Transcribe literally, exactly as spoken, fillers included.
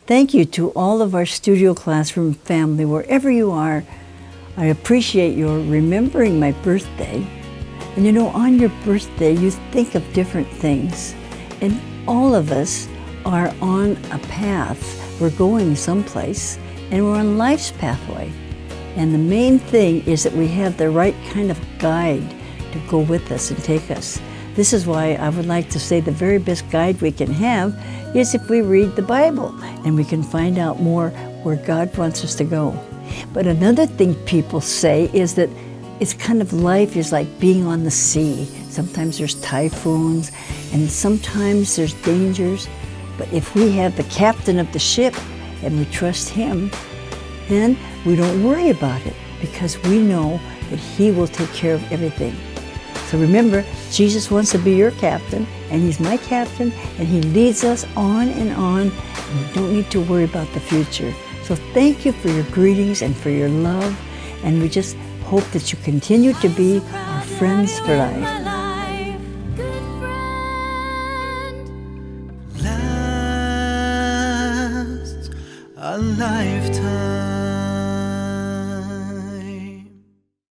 Thank you to all of our Studio Classroom family, wherever you are. I appreciate your remembering my birthday. And you know, on your birthday, you think of different things. And all of us are on a path. We're going someplace, and we're on life's pathway. And the main thing is that we have the right kind of guide to go with us and take us. This is why I would like to say the very best guide we can have is if we read the Bible, and we can find out more where God wants us to go. But another thing people say is that it's kind of life is like being on the sea. Sometimes there's typhoons, and sometimes there's dangers. But if we have the captain of the ship and we trust him, then we don't worry about it because we know that he will take care of everything. So remember, Jesus wants to be your captain, and he's my captain, and he leads us on and on, and we don't need to worry about the future. So thank you for your greetings and for your love, and we just hope that you continue to be our friends for life. Last a lifetime.